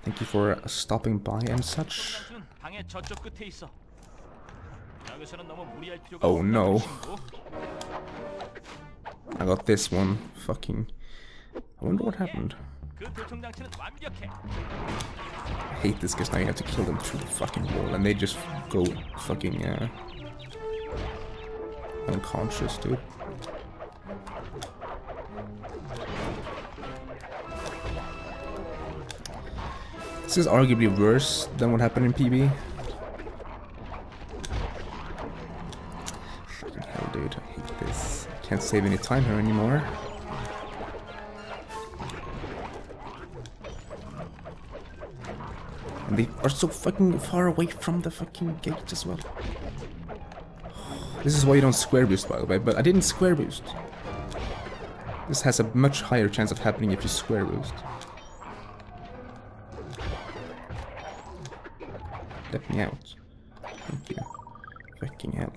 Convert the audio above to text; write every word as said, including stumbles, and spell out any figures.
Thank you for uh, stopping by and such. Oh no. I got this one. Fucking... I wonder what happened. I hate this because now you have to kill them through the fucking wall and they just go fucking uh, unconscious, dude. This is arguably worse than what happened in P B. Fucking hell, dude. I hate this. I can't save any time here anymore. And they are so fucking far away from the fucking gate as well. This is why you don't square boost, by the way, but I didn't square boost. This has a much higher chance of happening if you square boost. Let me out. Thank you. Fucking hell.